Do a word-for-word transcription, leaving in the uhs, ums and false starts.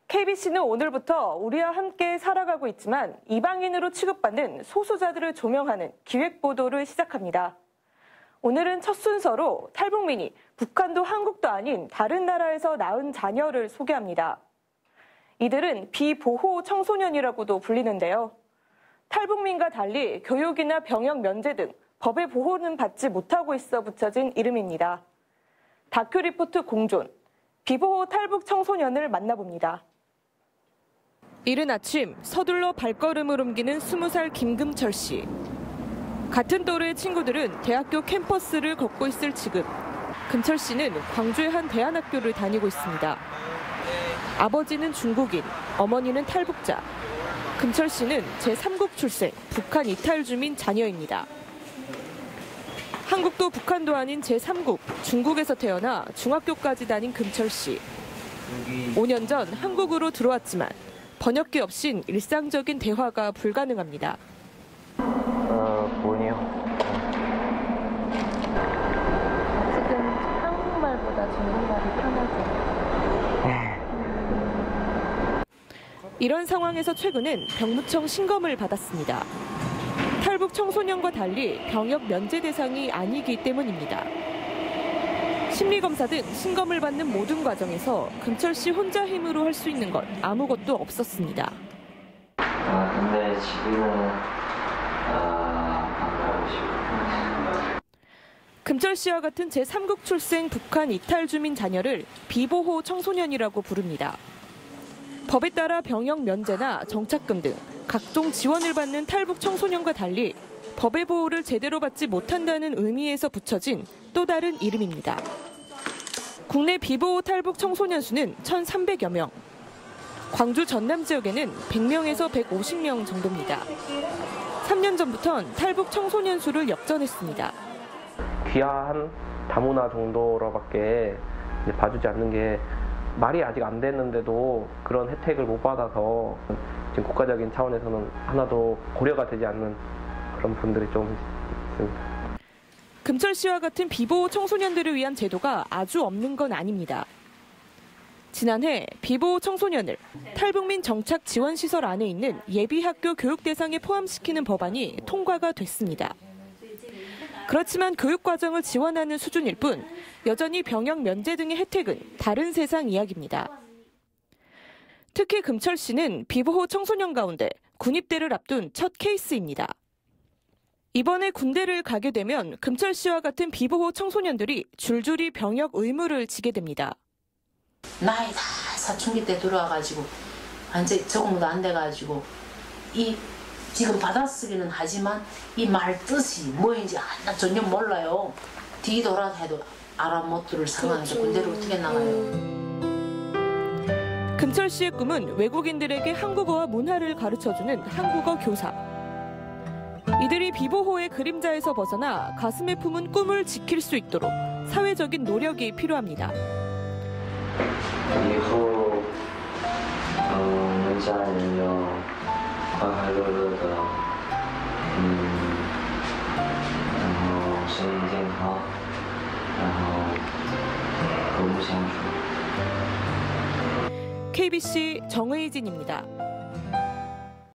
케이비씨는 오늘부터 우리와 함께 살아가고 있지만 이방인으로 취급받는 소수자들을 조명하는 기획보도를 시작합니다. 오늘은 첫 순서로 탈북민이 북한도 한국도 아닌 다른 나라에서 낳은 자녀를 소개합니다. 이들은 비보호 청소년이라고도 불리는데요. 탈북민과 달리 교육이나 병역 면제 등 법의 보호는 받지 못하고 있어 붙여진 이름입니다. 다큐 리포트 공존, 비보호 탈북 청소년을 만나봅니다. 이른 아침 서둘러 발걸음을 옮기는 스무 살 김금철 씨. 같은 또래의 친구들은 대학교 캠퍼스를 걷고 있을 지금 금철 씨는 광주의 한 대안학교를 다니고 있습니다. 아버지는 중국인, 어머니는 탈북자. 금철 씨는 제삼국 출생, 북한 이탈 주민 자녀입니다. 한국도 북한도 아닌 제삼국, 중국에서 태어나 중학교까지 다닌 금철 씨. 오 년 전 한국으로 들어왔지만 번역기 없인 일상적인 대화가 불가능합니다. 어, 뭐니요? 지금 한국말보다 중국말이 편하죠. 이런 상황에서 최근엔 병무청 신검을 받았습니다. 탈북 청소년과 달리 병역 면제 대상이 아니기 때문입니다. 심리검사 등 신검을 받는 모든 과정에서 금철 씨 혼자 힘으로 할 수 있는 것 아무것도 없었습니다. 아, 근데 지금은 아, 안 가고 싶어요. 금철 씨와 같은 제삼국 출생 북한 이탈 주민 자녀를 비보호 청소년이라고 부릅니다. 법에 따라 병역 면제나 정착금 등 각종 지원을 받는 탈북 청소년과 달리 법의 보호를 제대로 받지 못한다는 의미에서 붙여진 또 다른 이름입니다. 국내 비보호 탈북 청소년 수는 천삼백여 명. 광주 전남 지역에는 백 명에서 백오십 명 정도입니다. 삼 년 전부턴 탈북 청소년 수를 역전했습니다. 귀화한 다문화 정도로밖에 봐주지 않는 게 말이 아직 안 됐는데도 그런 혜택을 못 받아서 지금 국가적인 차원에서는 하나도 고려가 되지 않는 그런 분들이 좀 있습니다. 금철 씨와 같은 비보호 청소년들을 위한 제도가 아주 없는 건 아닙니다. 지난해 비보호 청소년을 탈북민 정착 지원 시설 안에 있는 예비학교 교육 대상에 포함시키는 법안이 통과가 됐습니다. 그렇지만 교육 과정을 지원하는 수준일 뿐 여전히 병역 면제 등의 혜택은 다른 세상 이야기입니다. 특히 금철 씨는 비보호 청소년 가운데 군입대를 앞둔 첫 케이스입니다. 이번에 군대를 가게 되면 금철 씨와 같은 비보호 청소년들이 줄줄이 병역 의무를 지게 됩니다. 나이 다 사춘기 때 들어와가지고 완전 적응도 안 돼가지고 이 지금 받아쓰기는 하지만 이 말 뜻이 뭐인지 하나 전혀 몰라요. 뒤돌아 해도 알아 못 들을 상황에서 군대를 어떻게 나가요. 금철 씨의 꿈은 외국인들에게 한국어와 문화를 가르쳐주는 한국어 교사. 이들이 비보호의 그림자에서 벗어나 가슴에 품은 꿈을 지킬 수 있도록 사회적인 노력이 필요합니다. 以后，嗯，能家人要快快乐乐的，嗯，然后身体健康，然后和睦相处。 케이비씨 정의진입니다.